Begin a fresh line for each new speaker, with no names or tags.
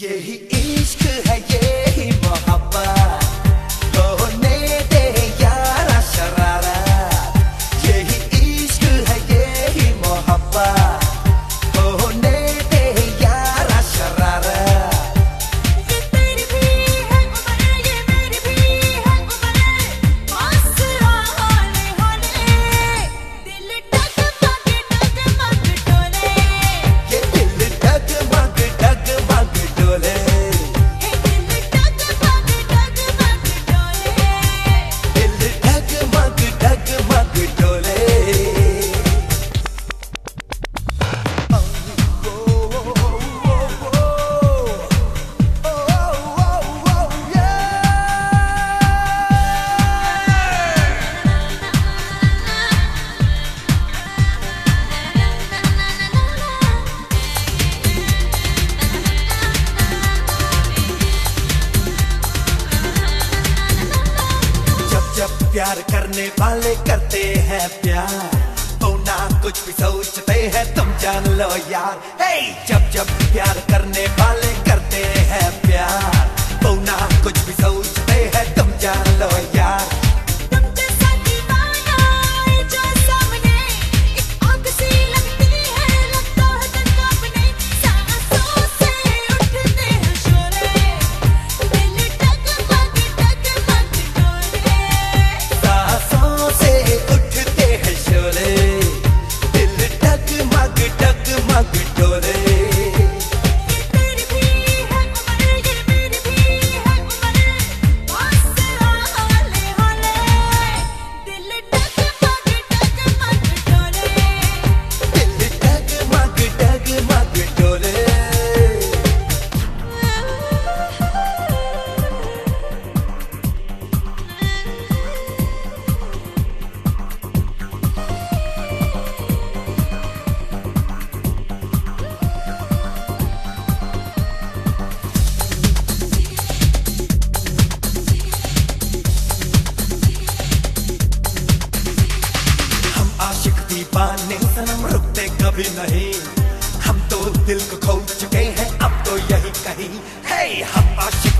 यही इश्क है यही मोहब्बत, होने दे यारा शरारत। यही इश्क है यही मोहब्बत, होने दे यारा शरारत।
ये तेरी भी है उम्र, ये मेरी भी है उम्र, पास होने होने दिल डगमग डगमग डोले।
ये दिल डगमग डगमग डोले,
दिल डगमग डगमग डोले।
दिल डगमग डगमग डोले। जब जब प्यार करने वाले करते हैं प्यार, तो ना कुछ भी सोचते हैं तुम जान लो यार। हे जब जब प्यार करने वाले करते हैं प्यार, तो ना कुछ भी सोचते हैं तुम जान लो यार।
तुम जैसा दीवाना है जो सामने, एक आग सी लगती है, लगता है दिल कांपने, सांसों से उठते हैं शोरे, दिल डगमग डगमग डोले।
सांसों से उठते हैं शोले, दिल डगमग डगमग डोले।
ये तेरी भी है उम्र, ये मेरी भी है उम्र, पास होने होने दिल डगमग डगमग डोले।
दिल डगमग डगमग डोले। हम आशिक दीवाने सनम रुकते कभी नहीं, हम तो दिल को खो चुके हैं अब तो यही कहीं। हे हम आशिक